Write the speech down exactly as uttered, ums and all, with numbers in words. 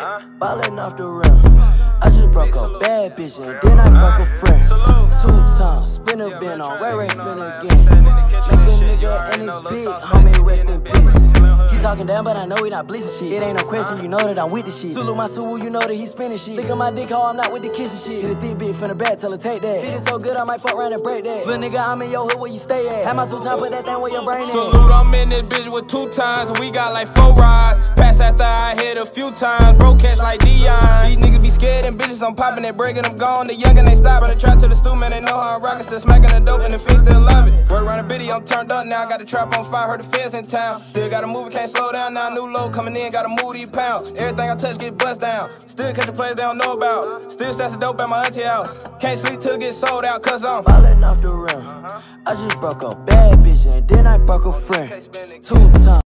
Ballin' off the rim. I just broke a bad bitch and then I broke a friend. Two times, spin a bin on, Ray Ray spin again. Make a nigga and it's big, homie, rest in peace. He talking down, but I know he not bleeding shit. It ain't no question, you know that I'm with the shit. Sulu my Sulu, you know that he spinning shit. Lick on my dick hole, I'm not with the kissing shit. Hit a thick bitch from the back, tell her take that. Hit it so good, I might fuck around and break that. Little nigga, I'm in your hood, where you stay at? Have my two time, put that thing where your brain is. Salute, I'm in this bitch with two times, and we got like four rides. Pass after I hit a few times, bro catch like Dion. These niggas be scared and bitches, I'm popping that break and I'm gone. The young and they stop, from the trap to the stool, man, they know how I'm rockin'. Still smacking the dope and the fiends still love it. Word around the bitty, I'm turned up now, got the trap on fire, heard the feds in town. Still got a movie, can't slow down now, new low coming in, got a move these pounds. Everything I touch get bust down, still catch the plays they don't know about. Still stash the dope at my auntie house, can't sleep till it get sold out, cause I'm ballin' off the rim. I just broke a bad bitch and then I broke a friend. Two times.